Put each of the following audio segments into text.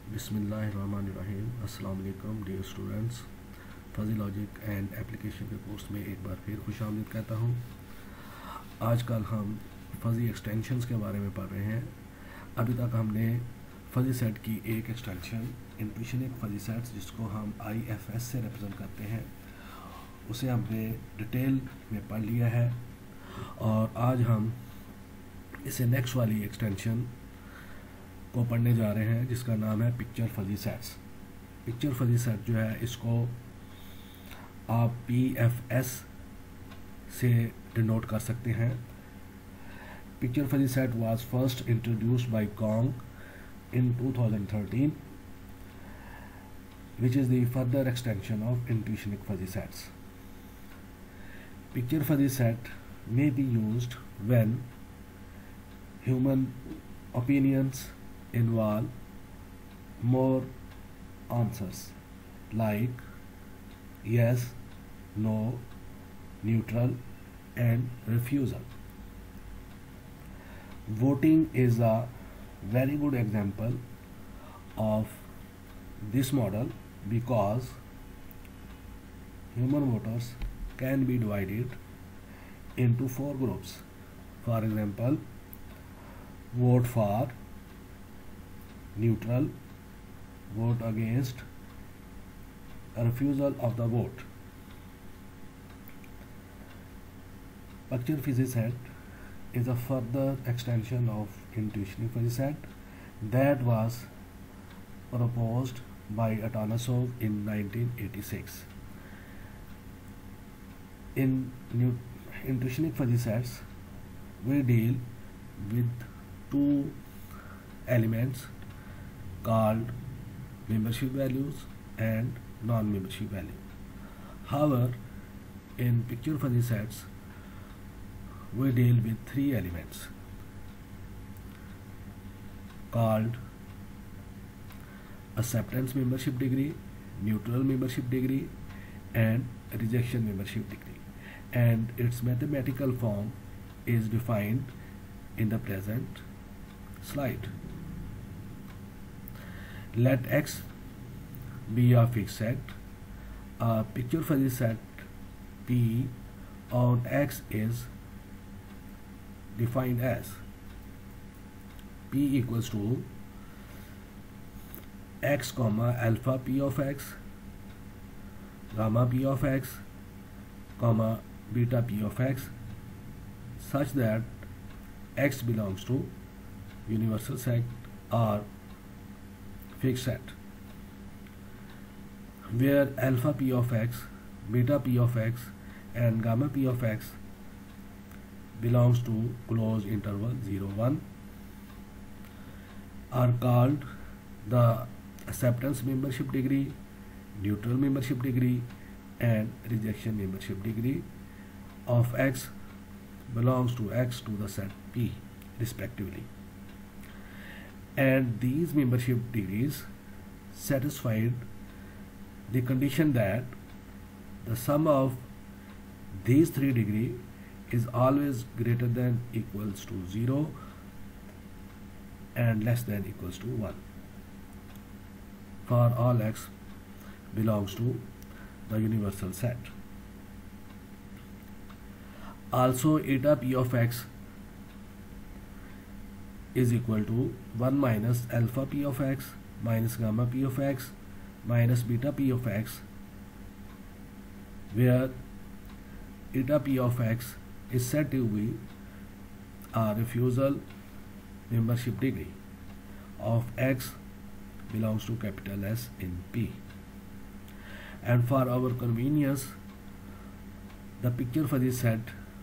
बिस्मिल्लाहिर्रहमानिर्रहीम। अस्सलाम वालेकुम dear students. Fuzzy logic and application के कोर्स में एक बार फिर खुशामदीद कहता हूँ। आजकल हम फजी एक्सटेंशंस के बारे में पढ़ रहे हैं। अभी तक हमने फजी सेट की एक एक्सटेंशन इंट्यूशनिक फजी सेट्स, जिसको हम IFS से रिप्रेजेंट करते हैं, उसे हमने डिटेल में पढ़ लिया है। और आज हम इसे नेक्स्ट वाली एक्सटेंशन को पढ़ने जा रहे हैं, जिसका नाम है picture fuzzy sets. Picture fuzzy set जो है, इसको आप PFS से डिनोट कर सकते हैं। Picture fuzzy set was first introduced by Cong in 2013, which is the further extension of intuitive fuzzy sets. Picture fuzzy set may be used when human opinions involve more answers like yes, no, neutral, and refusal. Voting is a very good example of this model because human voters can be divided into 4 groups. For example, vote for, neutral, vote against, refusal of the vote. Picture fuzzy set is a further extension of intuitive fuzzy set that was proposed by Atanasov in 1986. In intuitive fuzzy sets, we deal with two elements called membership values and non-membership value. However, in picture fuzzy sets, we deal with 3 elements called acceptance membership degree, neutral membership degree, and rejection membership degree, and its mathematical form is defined in the present slide. Let X be a fixed set. A picture fuzzy set P on X is defined as P equals to X comma alpha P of X, gamma P of X, comma beta P of X, such that X belongs to universal set or fixed set, where alpha P of X, beta P of X, and gamma P of X belongs to closed interval 0, 1, are called the acceptance membership degree, neutral membership degree, and rejection membership degree of X belongs to X to the set P respectively. And these membership degrees satisfied the condition that the sum of these 3 degrees is always greater than equals to 0 and less than equals to 1 for all X belongs to the universal set. Also, eta P of X is equal to 1 minus alpha P of X minus gamma P of X minus beta P of X, where eta P of X is said to be a refusal membership degree of X belongs to capital S in P. And for our convenience, the picture fuzzy set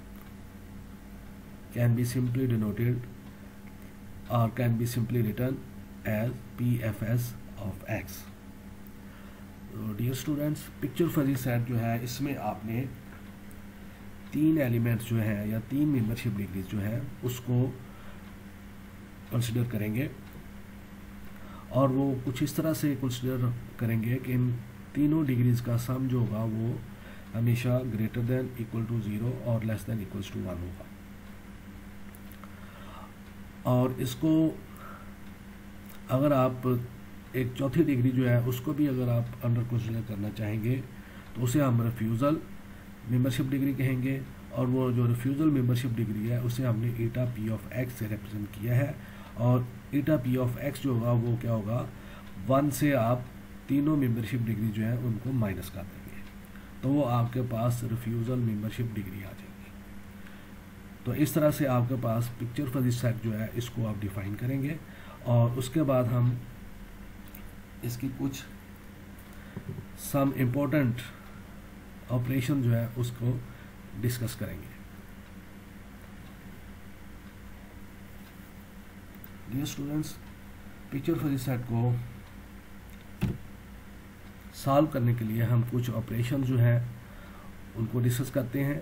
can be simply denoted or can be simply written as PFS of X. तो dear students, picture fuzzy set जो है, इसमें आपने 3 elements जो हैं या 3 membership degrees जो है उसको कंसिडर करेंगे, और वो कुछ इस तरह से कंसिडर करेंगे कि इन तीनों डिग्रीज का सम जो होगा वो हमेशा ग्रेटर देन इक्वल टू 0 और लेस देन इक्वल्स टू 1 होगा। और इसको अगर आप एक चौथी डिग्री जो है उसको भी अगर आप अंडर कंसीडर करना चाहेंगे तो उसे हम रिफ्यूज़ल मेंबरशिप डिग्री कहेंगे, और वो जो रिफ्यूज़ल मेंबरशिप डिग्री है उसे हमने ईटा पी ऑफ एक्स से रिप्रेजेंट किया है, और ईटा पी ऑफ एक्स जो होगा वो क्या होगा, 1 से आप तीनों मेंबरशिप डिग्री जो है उनको माइनस कर देंगे, तो वो आपके पास रिफ्यूज़ल मेंबरशिप डिग्री आ जाएगी। तो इस तरह से आपके पास पिक्चर फजी सेट जो है इसको आप डिफाइन करेंगे, और उसके बाद हम इसकी कुछ सम इम्पोर्टेंट ऑपरेशन जो है उसको डिस्कस करेंगे। Dear students, picture fuzzy set को सॉल्व करने के लिए हम कुछ ऑपरेशन जो है उनको डिस्कस करते हैं।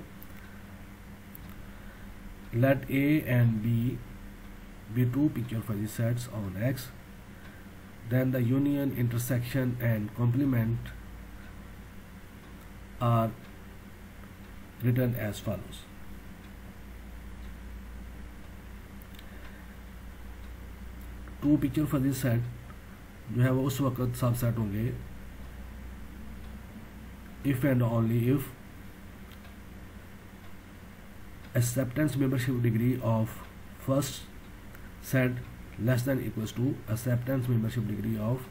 Let A and B be two picture fuzzy sets on X, then the union, intersection and complement are written as follows. Two picture fuzzy set जो है वो उस वक्त सब सेट होंगे if and only if acceptance membership degree of first set less than equals to acceptance membership degree of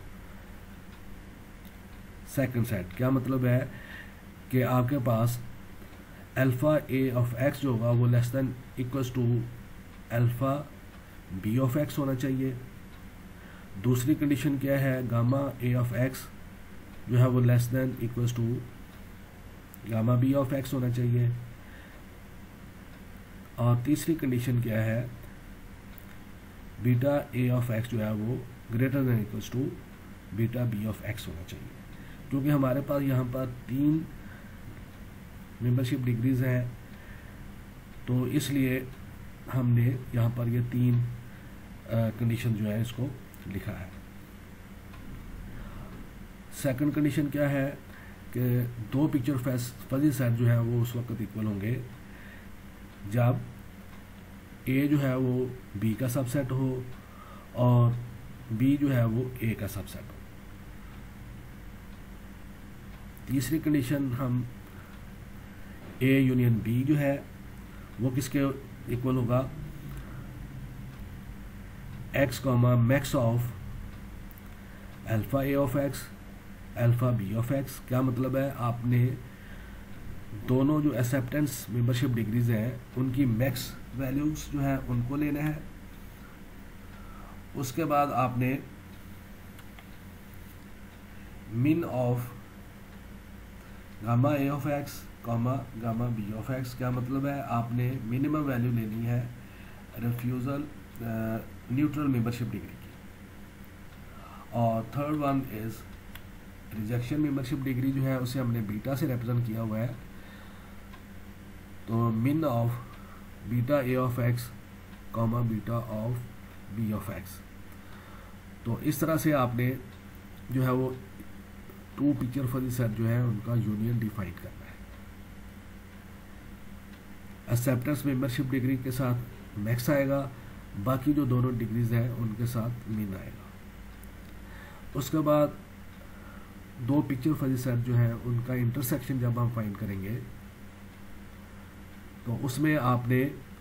second set। क्या मतलब है कि आपके पास अल्फ़ा ए ऑफ एक्स जो होगा वो less than equals to alpha B of X होना चाहिए। दूसरी कंडीशन क्या है, गामा ए ऑफ एक्स जो है वो less than equals to gamma B of X होना चाहिए। और तीसरी कंडीशन क्या है, बीटा ए ऑफ एक्स जो है वो greater than equals to beta B of X होना चाहिए। क्योंकि हमारे पास यहाँ पर 3 मेंबरशिप डिग्रीज हैं, तो इसलिए हमने यहाँ पर ये 3 कंडीशन जो है इसको लिखा है। सेकंड कंडीशन क्या है कि 2 पिक्चर फजी सेट जो है वो उस वक्त इक्वल होंगे जब ए जो है वो बी का सबसेट हो और बी जो है वो ए का सबसेट हो। तीसरी कंडीशन हम ए यूनियन बी जो है वो किसके इक्वल होगा, X comma max of alpha A of X alpha B of X. क्या मतलब है, आपने दोनों जो एक्सेप्टेंस मेंबरशिप डिग्रीज हैं उनकी मैक्स वैल्यूज जो है उनको लेना है। उसके बाद आपने min of gamma A of X comma gamma B of X. क्या मतलब है, आपने मिनिमम वैल्यू लेनी है रिफ्यूज़ल न्यूट्रल मेंबरशिप डिग्री की। और third one is rejection membership degree जो है उसे हमने बीटा से रिप्रेजेंट किया हुआ है, तो min of beta A of X comma beta of B of X. तो इस तरह से आपने जो है वो 2 पिक्चर फजी सेट जो है उनका यूनियन डिफाइन करना है। एक्सेप्टेंस मेंबरशिप डिग्री के साथ मैक्स आएगा, बाकी जो दोनों डिग्रीज हैं उनके साथ मिन आएगा। उसके बाद 2 पिक्चर फजी सेट जो है उनका इंटरसेक्शन जब हम फाइंड करेंगे तो उसमें आपने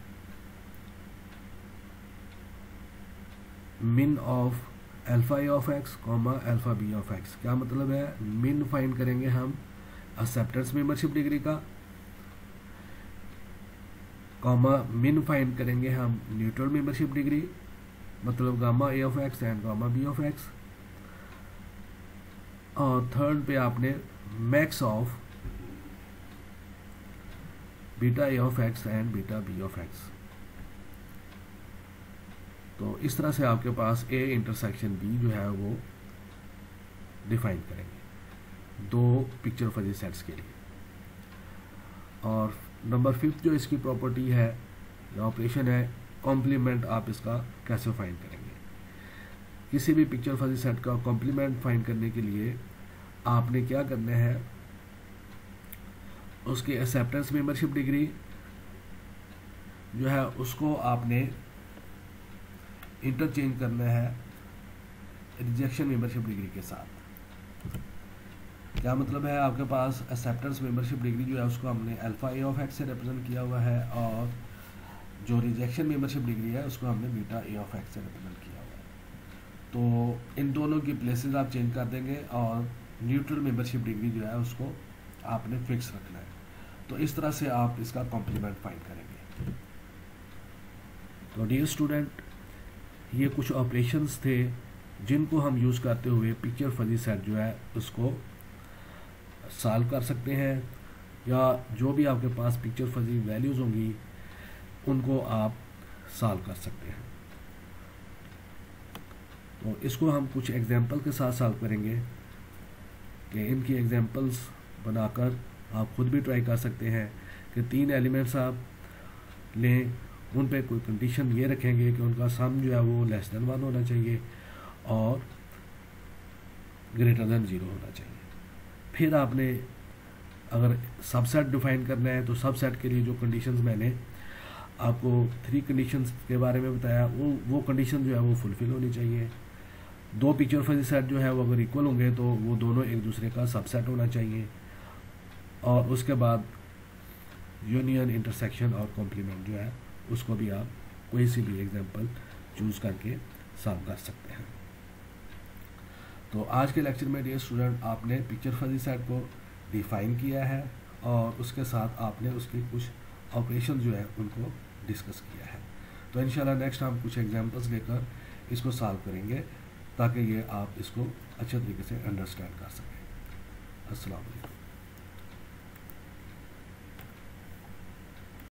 min of alpha A of X comma alpha B of X. क्या मतलब है, मिन फाइंड करेंगे हम एक्सेप्टेंस मेंबरशिप डिग्री का, कॉमा मिन फाइंड करेंगे हम न्यूट्रल मेंबरशिप डिग्री मतलब gamma A of X and gamma B of X. और थर्ड पे आपने max of beta A of X and beta B of X. तो इस तरह से आपके पास ए इंटरसेक्शन बी जो है वो डिफाइन करेंगे 2 पिक्चर फजी सेट्स के लिए। और नंबर 5 जो इसकी प्रॉपर्टी है या ऑपरेशन है कॉम्प्लीमेंट, आप इसका कैसे फाइंड करेंगे। किसी भी पिक्चर फजी सेट का कॉम्प्लीमेंट फाइंड करने के लिए आपने क्या करना है, उसकी एक्सेप्टेंस मेंबरशिप डिग्री जो है उसको आपने इंटरचेंज करना है रिजेक्शन मेंबरशिप डिग्री के साथ। क्या मतलब है, आपके पास एक्सेप्टेंस मेंबरशिप डिग्री जो है उसको हमने अल्फा ए ऑफ एक्स से रिप्रेजेंट किया हुआ है, और जो रिजेक्शन मेंबरशिप डिग्री है उसको हमने बीटा ए ऑफ एक्स से रिप्रेजेंट किया हुआ है। तो इन दोनों की प्लेसेस आप चेंज कर देंगे, और न्यूट्रल मेंबरशिप डिग्री जो है उसको आपने फिक्स रखना है। तो इस तरह से आप इसका कॉम्प्लीमेंट फाइंड करेंगे। तो डियर स्टूडेंट, ये कुछ ऑपरेशंस थे जिनको हम यूज़ करते हुए पिक्चर फजी सेट जो है उसको सॉल्व कर सकते हैं, या जो भी आपके पास पिक्चर फजी वैल्यूज़ होंगी उनको आप सॉल्व कर सकते हैं। तो इसको हम कुछ एग्जांपल के साथ सॉल्व करेंगे, कि इनकी एग्जांपल्स बनाकर आप खुद भी ट्राई कर सकते हैं कि 3 एलिमेंट्स आप लें, उन पे कोई कंडीशन ये रखेंगे कि उनका सम जो है वो लेस देन 1 होना चाहिए और ग्रेटर देन 0 होना चाहिए। फिर आपने अगर सबसेट डिफाइन करना है तो सबसेट के लिए जो कंडीशंस मैंने आपको 3 कंडीशंस के बारे में बताया, वो कंडीशन जो है वो फुलफिल होनी चाहिए। 2 पिक्चर फजी सेट जो है वो अगर इक्वल होंगे तो वो दोनों एक दूसरे का सबसेट होना चाहिए, और उसके बाद यूनियन, इंटरसेक्शन और कॉम्प्लीमेंट जो है उसको भी आप कोई सी भी एग्जांपल चूज़ करके सॉल्व कर सकते हैं। तो आज के लेक्चर में डियर स्टूडेंट, आपने पिक्चर फजी सेट को डिफाइन किया है, और उसके साथ आपने उसके कुछ ऑपरेशन जो है उनको डिस्कस किया है। तो इंशाल्लाह नेक्स्ट हम कुछ एग्जांपल्स लेकर इसको सॉल्व करेंगे, ताकि ये आप इसको अच्छे तरीके से अंडरस्टैंड कर सकें। अस्सलाम वालेकुम।